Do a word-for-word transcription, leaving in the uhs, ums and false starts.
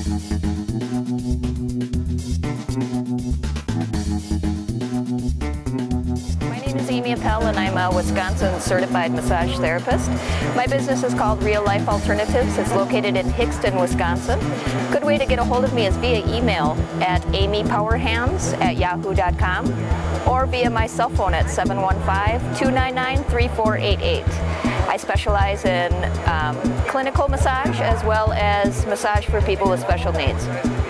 My name is Amy Appel and I'm a Wisconsin certified massage therapist. My business is called Real Life Alternatives. It's located in Hickston, Wisconsin. Good way to get a hold of me is via email at amypowerhands at yahoo dot com or via my cell phone at seven one five, two nine nine, three four eight eight. I specialize in um, clinical massage as well as massage for people with special needs.